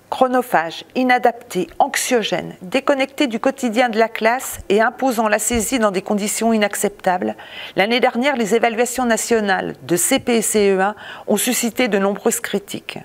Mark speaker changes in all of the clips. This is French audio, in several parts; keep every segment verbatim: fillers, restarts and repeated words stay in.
Speaker 1: Chronophage, inadapté, anxiogène, déconnecté du quotidien de la classe et imposant la saisie dans des conditions inacceptables, l'année dernière, les évaluations nationales de C P et C E un ont suscité de nombreuses critiques.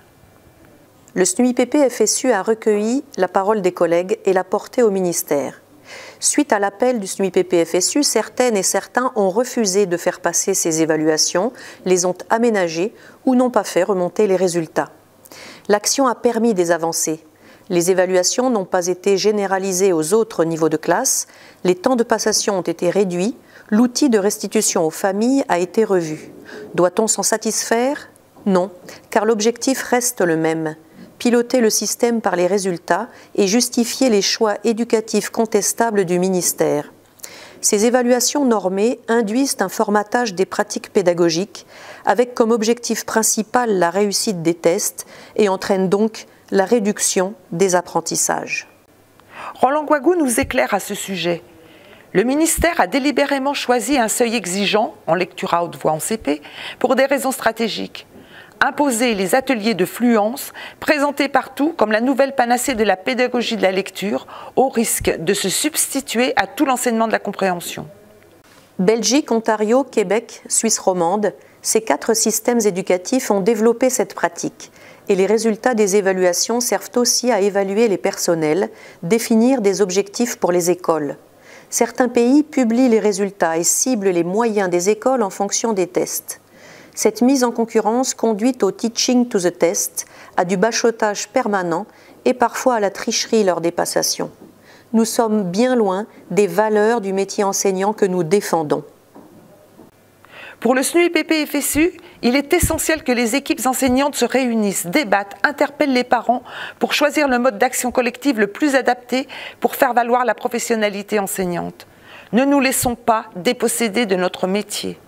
Speaker 2: Le S N U I P P F S U a recueilli la parole des collègues et l'a portée au ministère. Suite à l'appel du S N U I P P F S U, certaines et certains ont refusé de faire passer ces évaluations, les ont aménagées ou n'ont pas fait remonter les résultats. L'action a permis des avancées. Les évaluations n'ont pas été généralisées aux autres niveaux de classe, les temps de passation ont été réduits, l'outil de restitution aux familles a été revu. Doit-on s'en satisfaire? Non, car l'objectif reste le même. Piloter le système par les résultats et justifier les choix éducatifs contestables du ministère. Ces évaluations normées induisent un formatage des pratiques pédagogiques avec comme objectif principal la réussite des tests et entraînent donc la réduction des apprentissages.
Speaker 1: Roland Guagou nous éclaire à ce sujet. Le ministère a délibérément choisi un seuil exigeant, en lecture à haute voix en C P, pour des raisons stratégiques. Imposer les ateliers de fluence, présentés partout comme la nouvelle panacée de la pédagogie de la lecture, au risque de se substituer à tout l'enseignement de la compréhension.
Speaker 2: Belgique, Ontario, Québec, Suisse romande, ces quatre systèmes éducatifs ont développé cette pratique et les résultats des évaluations servent aussi à évaluer les personnels, définir des objectifs pour les écoles. Certains pays publient les résultats et ciblent les moyens des écoles en fonction des tests. Cette mise en concurrence conduit au teaching to the test, à du bachotage permanent et parfois à la tricherie lors des passations. Nous sommes bien loin des valeurs du métier enseignant que nous défendons.
Speaker 1: Pour le S N U I P P F S U, il est essentiel que les équipes enseignantes se réunissent, débattent, interpellent les parents pour choisir le mode d'action collective le plus adapté pour faire valoir la professionnalité enseignante. Ne nous laissons pas déposséder de notre métier.